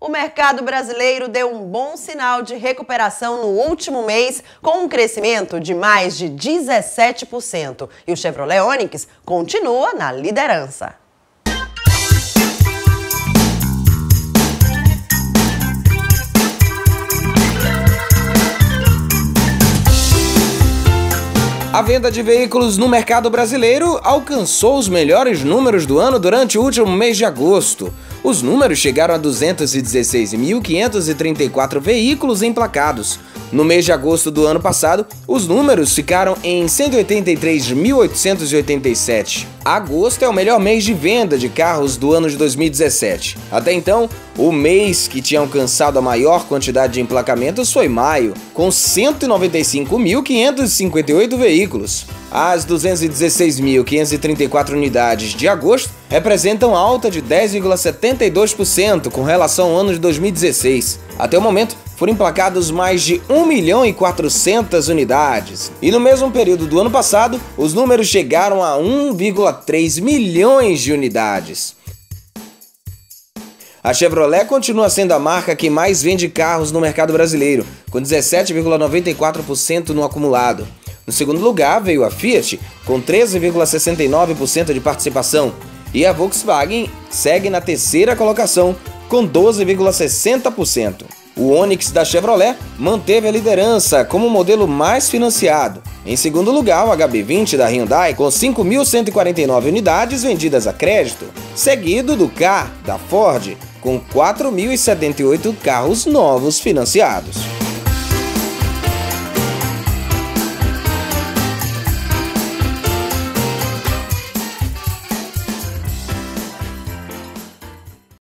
O mercado brasileiro deu um bom sinal de recuperação no último mês, com um crescimento de mais de 17%. E o Chevrolet Onix continua na liderança. A venda de veículos no mercado brasileiro alcançou os melhores números do ano durante o último mês de agosto. Os números chegaram a 216.534 veículos emplacados. No mês de agosto do ano passado, os números ficaram em 183.887. Agosto é o melhor mês de venda de carros do ano de 2017. Até então, o mês que tinha alcançado a maior quantidade de emplacamentos foi maio, com 195.558 veículos. As 216.534 unidades de agosto representam alta de 10,72% com relação ao ano de 2016. Até o momento, foram emplacados mais de 1.400.000 unidades. E no mesmo período do ano passado, os números chegaram a 1,3 milhões de unidades. A Chevrolet continua sendo a marca que mais vende carros no mercado brasileiro, com 17,94% no acumulado. No segundo lugar veio a Fiat, com 13,69% de participação, e a Volkswagen segue na terceira colocação, com 12,60%. O Onix da Chevrolet manteve a liderança como o modelo mais financiado. Em segundo lugar, o HB20 da Hyundai, com 5.149 unidades vendidas a crédito, seguido do Ka da Ford, com 4.078 carros novos financiados.